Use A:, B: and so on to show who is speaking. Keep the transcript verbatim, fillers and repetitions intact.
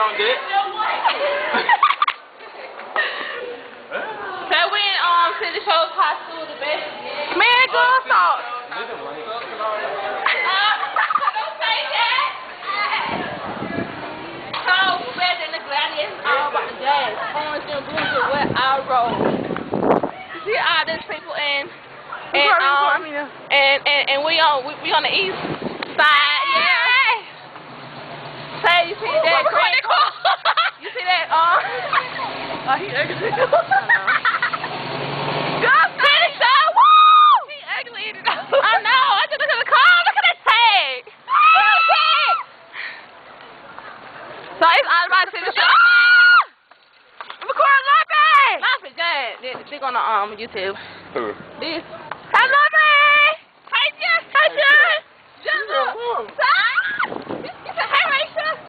A: on deck.
B: So we in um Cedar Shoals High School, the best. Man, good salt. Don't say that. So we're better than the gladiators. All about the jazz. Orange and blue is where I roll. You see all these people and and um and and and we on we, we on the east side. Yeah. Say you see that green car? You see that? Um. Oh, he ugly. Good finish up! Woo! He ugly. I know. I just look at the car. Look at that tag. So it's all about finish up. I'm recording Lumpkin. Lumpkin, good. They're gonna um YouTube.
A: Who?
B: This. Hello.